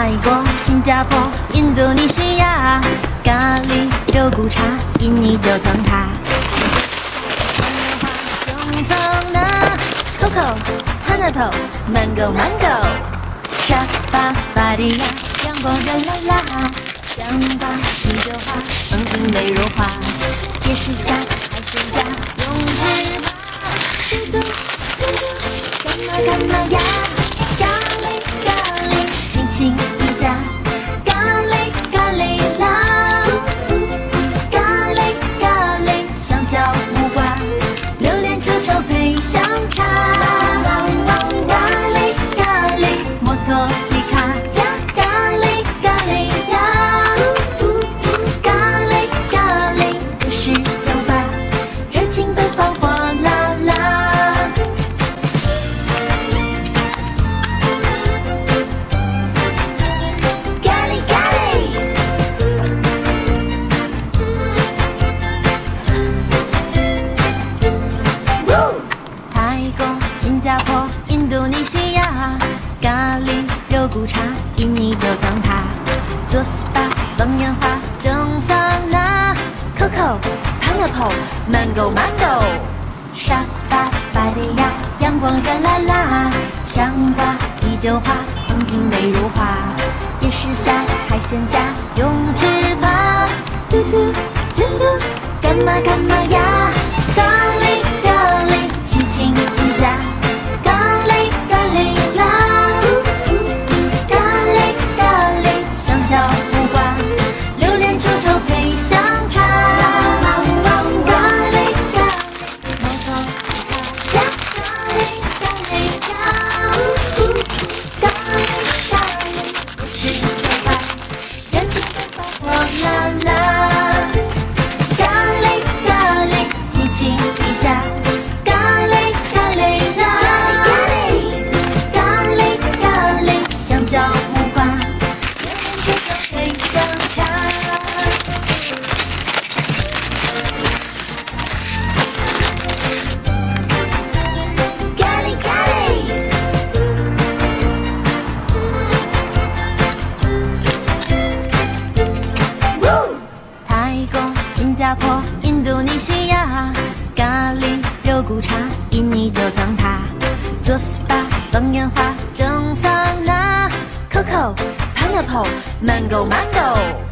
泰国、新加坡、印度尼西亚，咖喱、肉骨茶，印尼九层塔。中层的 Coco、Pineapple、Mango、沙巴、巴堤亚，阳光热辣辣，香巴、啤酒花，风景美如画。夜市下海鲜家，泳池吧，嘟嘟嘟嘟，干嘛呀？咖喱，心情一家，咖喱啦，咖喱，香蕉木瓜，榴莲臭臭配香茶，咖喱，摩托皮卡加咖喱呀，咖喱，这是酒吧，热情奔放火辣辣。新加坡、印度尼西亚，咖喱、肉骨茶，印尼九层塔，做 SPA 放烟花，蒸桑拿 ，Coco、Pineapple、Mango、沙巴、巴堤亚，阳光热辣辣，香瓜、啤酒花，风景美如画，夜市下海鲜家，泳池吧，嘟嘟嘟嘟，干嘛呀？咖喱，心情一家。咖喱啦，咖喱，香蕉木瓜，榴莲臭臭配香茶，咖喱，摩托皮卡加咖喱呀，咖喱，不是酒吧，热情奔放火辣辣，咖喱，心情一家，咖喱啦。香蕉木瓜，榴莲臭臭配香茶。咖喱，泰国、新加坡、印度尼西亚，咖喱、肉骨茶，印尼九层塔，做 SPA 放烟花，蒸桑拿。Coco、Pineapple、Mango。